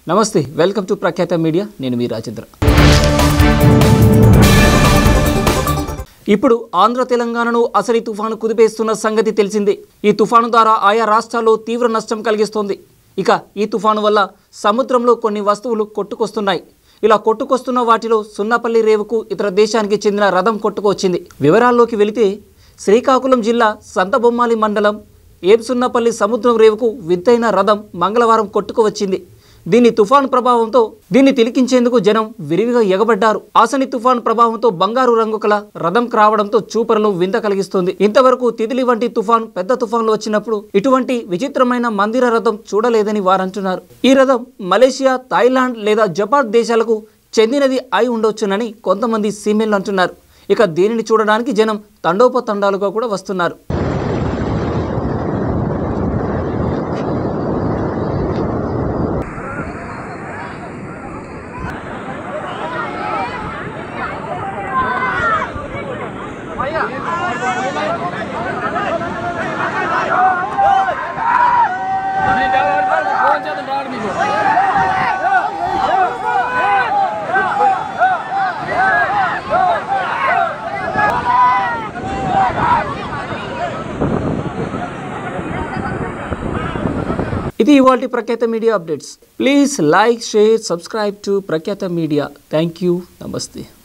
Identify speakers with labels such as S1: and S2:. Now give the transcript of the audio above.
S1: నమస్తే, welcome to Prakhyatha media. నేను మీ రాజేంద్ర. ఇప్పుడు ఆంధ్ర తెలంగాణను అసలు తుఫాను కుదిపేస్తున్న సంగతి తెలిసిందే. ఈ తుఫాను ద్వారా ఆయా రాష్ట్రాల్లో తీవ్ర నష్టం కలిగిస్తోంది. ఇక ఈ తుఫాను వల్ల సముద్రంలో కొన్ని వస్తువులు కొట్టుకొస్తున్నాయి. ఇలా కొట్టుకొస్తున్న వాటిలో సున్నపల్లి రేవుకు ఇతర దేశానికి చెందిన రథం కొట్టుకొచ్చింది. వివరాల్లోకి వెళితే శ్రీకాకుళం జిల్లా సంతబొమ్మాలి మండలం ఏబ్సున్నపల్లి సముద్రం రేవుకు వింతైన రథం మంగళవారం కొట్టుకువచ్చింది. దీన్ని తిలికించేందుకు జనం విరివిగా ఎగబడ్డారు. ఆసని తుఫాను ప్రభావంతో బంగారు రంగు కల రథం రావడంతో చూపరులు వింత కలిగిస్తుంది. ఇంతవరకు తితిలి వంటి తుఫాను పెద్ద తుఫాన్లు వచ్చినప్పుడు ఇటువంటి విచిత్రమైన మందిర రథం చూడలేదని వారంటున్నారు. ఈ రథం మలేషియా, థాయిలాండ్ లేదా జపాన్ దేశాలకు చెందినది అయి ఉండొచ్చునని కొంతమంది సీమెన్లు అంటున్నారు. ఇక దీనిని చూడడానికి జనం తండోపతండాలుగా కూడా వస్తున్నారు. ఇది ఇవాల్టి Prakhyatha media updates. Please like, share, subscribe to Prakhyatha media. Thank you. నమస్తే.